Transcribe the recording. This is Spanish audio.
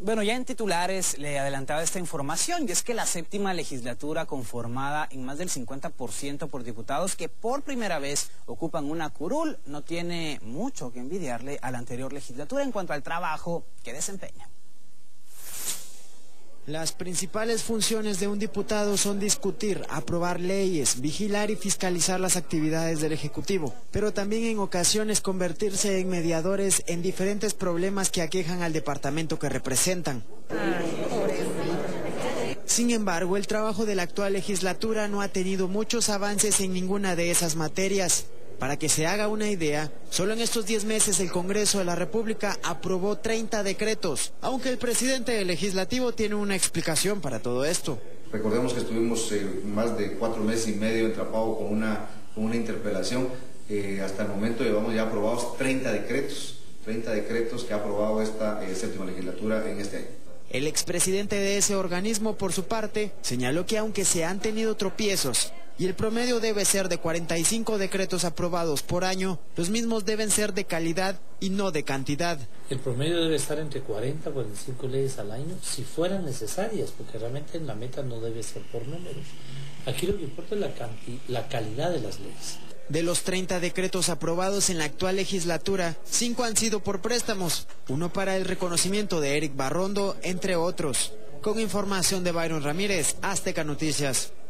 Bueno, ya en titulares le adelantaba esta información, y es que la séptima legislatura, conformada en más del 50% por diputados que por primera vez ocupan una curul, no tiene mucho que envidiarle a la anterior legislatura en cuanto al trabajo que desempeña. Las principales funciones de un diputado son discutir, aprobar leyes, vigilar y fiscalizar las actividades del Ejecutivo, pero también en ocasiones convertirse en mediadores en diferentes problemas que aquejan al departamento que representan. Sin embargo, el trabajo de la actual legislatura no ha tenido muchos avances en ninguna de esas materias. Para que se haga una idea, solo en estos 10 meses el Congreso de la República aprobó 30 decretos, aunque el presidente del Legislativo tiene una explicación para todo esto. Recordemos que estuvimos más de 4 meses y medio atrapados con una interpelación. Hasta el momento llevamos ya aprobados 30 decretos que ha aprobado esta séptima legislatura en este año. El expresidente de ese organismo, por su parte, señaló que aunque se han tenido tropiezos, y el promedio debe ser de 45 decretos aprobados por año, los mismos deben ser de calidad y no de cantidad. El promedio debe estar entre 40 y 45 leyes al año, si fueran necesarias, porque realmente la meta no debe ser por números. Aquí lo que importa es la calidad de las leyes. De los 30 decretos aprobados en la actual legislatura, 5 han sido por préstamos, uno para el reconocimiento de Eric Barrondo, entre otros. Con información de Byron Ramírez, Azteca Noticias.